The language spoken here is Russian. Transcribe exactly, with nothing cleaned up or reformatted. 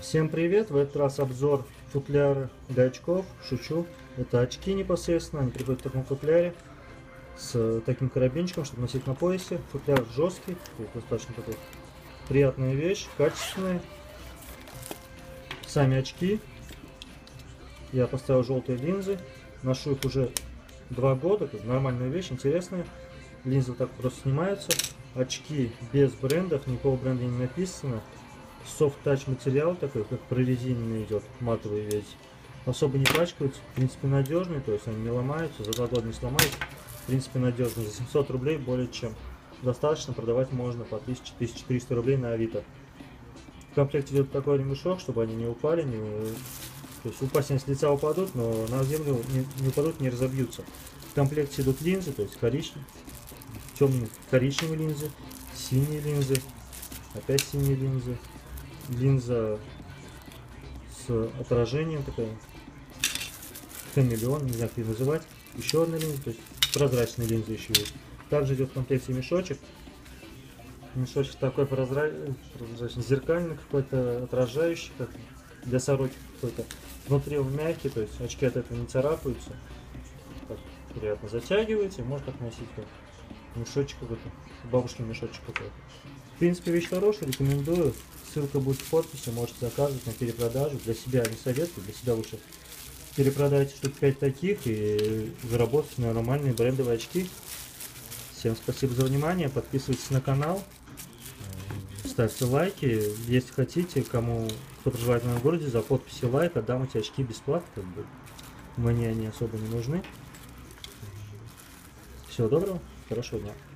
Всем привет! В этот раз обзор футляра для очков. Шучу. Это очки непосредственно. Они приходят в таком футляре с таким карабинчиком, чтобы носить на поясе. Футляр жесткий, достаточно такой приятная вещь, качественная. Сами очки. Я поставил желтые линзы. Ношу их уже два года. Нормальная вещь, интересная. Линзы вот так просто снимаются. Очки без брендов, никакого бренда не написано. Софт-тач материал такой, как прорезиненный идет, матовый весь. Особо не пачкаются, в принципе надежный, то есть они не ломаются, за два года не сломаются. В принципе надежный. За семьсот рублей более чем достаточно, продавать можно по тысяче — тысяча триста рублей на Авито. В комплекте идет такой ремешок, чтобы они не упали, не... то есть упасть они с лица упадут, но на землю не, не упадут, не разобьются. В комплекте идут линзы, то есть коричневые, темные коричневые линзы, синие линзы, опять синие линзы. Линза с отражением, такая хамелеон, не знаю как ее называть. Еще одна линза, то есть прозрачная линза еще есть. Также идет в комплекте мешочек. Мешочек такой прозрачный, прозрачный зеркальный какой-то, отражающий, как для сороки какой-то. Внутри он мягкий, то есть очки от этого не царапаются. Так, приятно затягиваете, можно так носить, как мешочек какой-то, бабушкин мешочек какой-то. В принципе, вещь хорошая, рекомендую. Ссылка будет в подписи, можете заказывать на перепродажу. Для себя не советую, для себя лучше перепродайте штук пять таких и заработайте на нормальные брендовые очки. Всем спасибо за внимание, подписывайтесь на канал, ставьте лайки. Если хотите, кому кто проживает в моем городе, за подписи лайк отдам эти очки бесплатно, как бы мне они особо не нужны. Всего доброго, хорошего дня.